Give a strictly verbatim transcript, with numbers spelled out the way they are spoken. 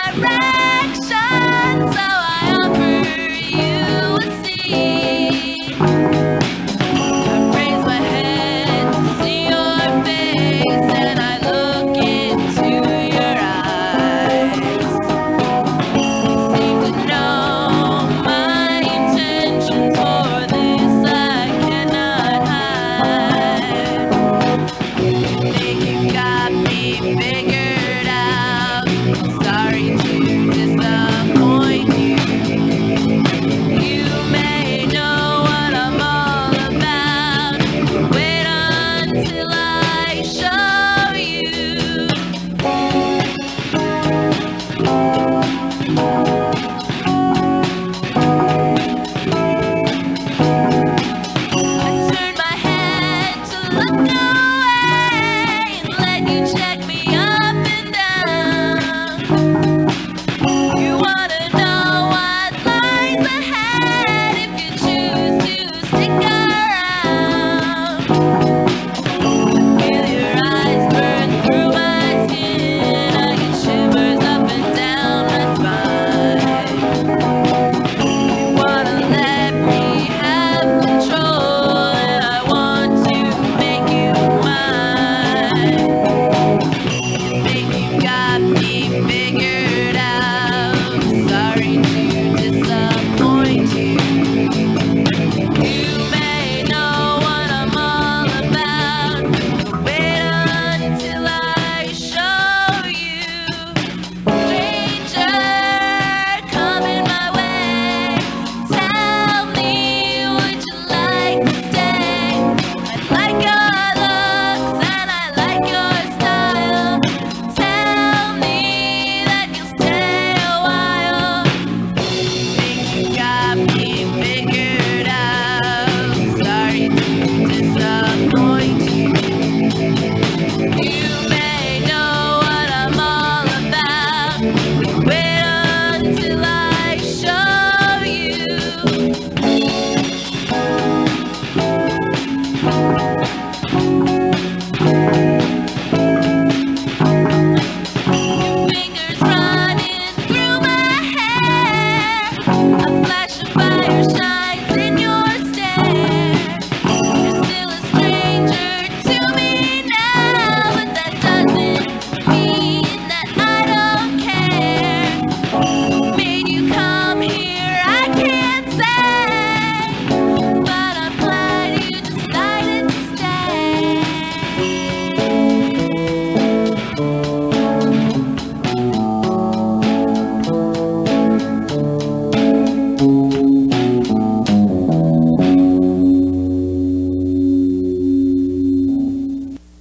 direction, so I offer you a seat. I raise my head to see your face, and I look into your eyes. You seem to know my intentions, for this I cannot hide. Think you got me figured out. Sorry to disappoint.